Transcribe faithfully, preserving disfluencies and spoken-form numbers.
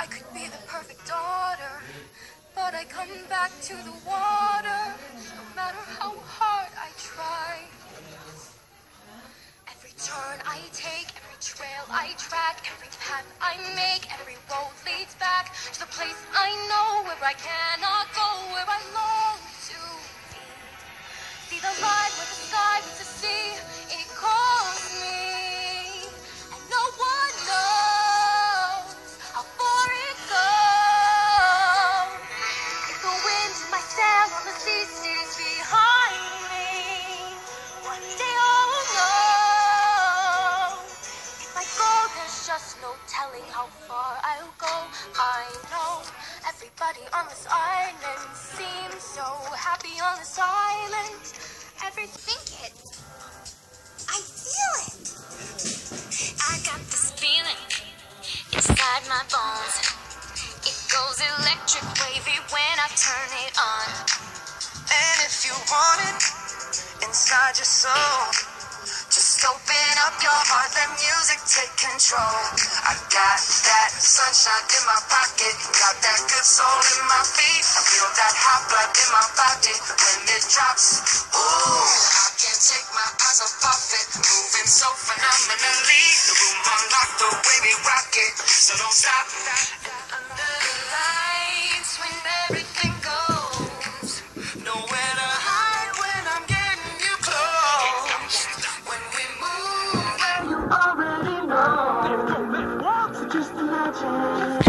I could be the perfect daughter, but I come back to the water, no matter how hard I try. Every turn I take, every trail I track, every path I make, every road leads back to the place I know where I cannot go, where I long to be. See the light where the sky meets the sea, it calls me, and no one knows how far it goes. If the wind in my sail on the sea stays behind me, one day I'll know. If I go, there's just no telling how far I'll go. I know everybody on this island seems so happy on this island. Everything it. I feel it. I got this feeling inside my bones. It goes electric wavy when I turn it on. And if you want it inside your soul, just open up your heart, let music take control. I got that sunshine in my pocket, got that good soul in my feet. I feel that hot blood in my body when it drops. Ooh, I can't take my eyes off of it, moving so phenomenally. The room unlocked the way we rock it, so don't stop. And under the lights when everything goes, nowhere to hide when I'm getting you close. When we move, well, you already know. So just imagine.